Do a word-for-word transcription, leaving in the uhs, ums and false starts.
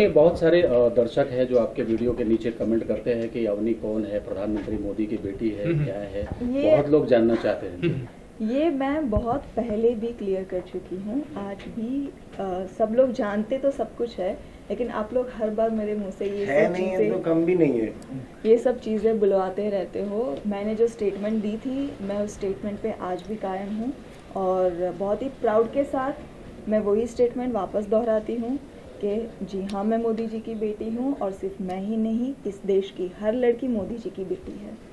अवनी, बहुत सारे अ, दर्शक हैं जो आपके वीडियो के नीचे कमेंट करते हैं कि अवनी कौन है, प्रधानमंत्री मोदी की बेटी है, क्या है, बहुत लोग जानना चाहते हैं। ये मैं बहुत पहले भी क्लियर कर चुकी हूँ। आज भी आ, सब लोग जानते तो सब कुछ है, लेकिन आप लोग हर बार मेरे मुंह से ये सब चीज़ें, तो कम भी नहीं है, ये सब चीज़ें बुलवाते रहते हो। मैंने जो स्टेटमेंट दी थी, मैं उस स्टेटमेंट पे आज भी कायम हूँ और बहुत ही प्राउड के साथ मैं वही स्टेटमेंट वापस दोहराती हूँ कि जी हाँ, मैं मोदी जी की बेटी हूँ और सिर्फ मैं ही नहीं, इस देश की हर लड़की मोदी जी की बेटी है।